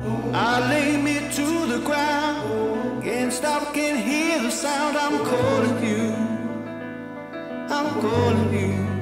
I lay me to the ground. Can't stop, can't hear the sound. I'm calling you. I'm calling you.